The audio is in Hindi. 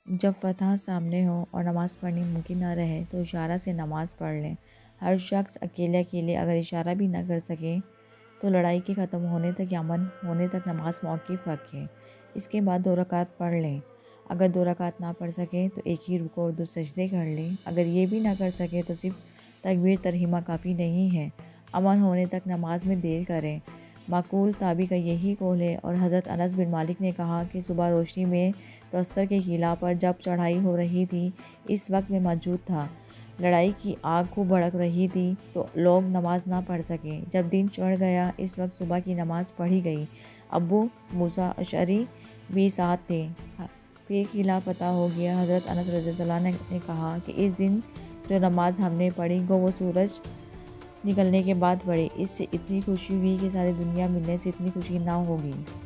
जब फतह सामने हो और नमाज़ पढ़नी मुमकिन न रहे तो इशारा से नमाज़ पढ़ लें। हर शख्स अकेले अकेले अगर इशारा भी न कर सके तो लड़ाई के ख़त्म होने तक या अमन होने तक नमाज़ मौक़ूफ़ रखें। इसके बाद 2 रकात पढ़ लें। अगर 2 रकात ना पढ़ सकें तो एक ही रुकू और 2 सजदे कर लें। अगर ये भी ना कर सके तो सिर्फ तकबीर तरहीमा काफ़ी नहीं है। अमन होने तक नमाज में देर करें। माकूल ताबी का यही कौल है और हज़रत अनस बिन मालिक ने कहा कि सुबह रोशनी में तस्तर के किला पर जब चढ़ाई हो रही थी, इस वक्त में मौजूद था। लड़ाई की आग खूब भड़क रही थी तो लोग नमाज ना पढ़ सके। जब दिन चढ़ गया, इस वक्त सुबह की नमाज पढ़ी गई। अबू मूसा अशअरी भी साथ थे। फिर किला फतह हो गया। हज़रत अनस रज़ियल्लाहु अन्हु ने कहा कि इस दिन जो नमाज हमने पढ़ी गो वो सूरज निकलने के बाद पढ़ी। इससे इतनी खुशी हुई कि सारी दुनिया मिलने से इतनी खुशी ना होगी।